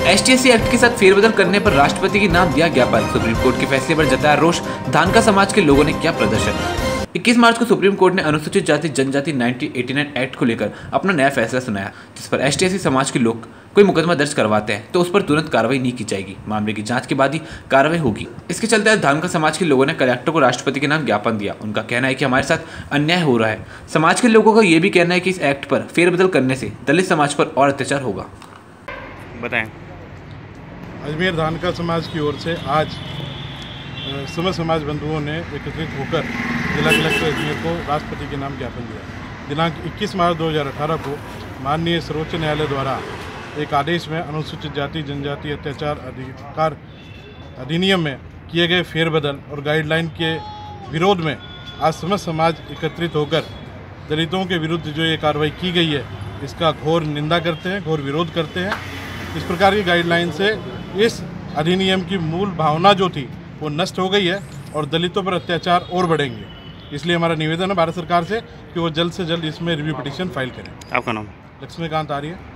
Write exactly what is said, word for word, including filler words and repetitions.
एसटीएससी act के साथ फेरबदल करने पर राष्ट्रपति के नाम दिया ज्ञापन। सुप्रीम कोर्ट के फैसले पर जताया रोष। धानका समाज के लोगों ने किया प्रदर्शन। इक्कीस मार्च को सुप्रीम कोर्ट ने अनुसूचित जाति जनजाति उन्नीस सौ नवासी एक्ट को लेकर अपना नया फैसला सुनाया, जिस पर एसटीएससी समाज के लोग कोई मुकदमा दर्ज करवाते हैं तो उस पर तुरंत कार्रवाई नहीं की जाएगी। मामले की जांच के बाद ही कार्रवाई होगी। इसके चलते आज धानका समाज के लोगों ने कलेक्टर को राष्ट्रपति के नाम ज्ञापन दिया। उनका कहना है कि हमारे साथ अन्याय हो रहा है। समाज के लोगों का ये भी कहना है कि इस एक्ट पर फेरबदल करने से दलित समाज पर और अत्याचार होगा। बताएं। अजमेर धानका समाज की ओर से आज समस्त समाज बंधुओं ने एकत्रित होकर जिला कलेक्टर अजमेर को राष्ट्रपति के नाम ज्ञापन दिया। दिनांक इक्कीस मार्च दो हज़ार अठारह को माननीय सर्वोच्च न्यायालय द्वारा एक आदेश में अनुसूचित जाति जनजाति अत्याचार अधिकार अधिनियम में किए गए फेरबदल और गाइडलाइन के विरोध में आज समस्त समाज एकत्रित होकर दलितों के विरुद्ध जो ये कार्रवाई की गई है इसका घोर निंदा करते हैं, घोर विरोध करते हैं। इस प्रकार की गाइडलाइन से इस अधिनियम की मूल भावना जो थी वो नष्ट हो गई है और दलितों पर अत्याचार और बढ़ेंगे। इसलिए हमारा निवेदन है भारत सरकार से कि वो जल्द से जल्द इसमें रिव्यू पिटीशन फाइल करें। आपका नाम? लक्ष्मीकांत आर्य।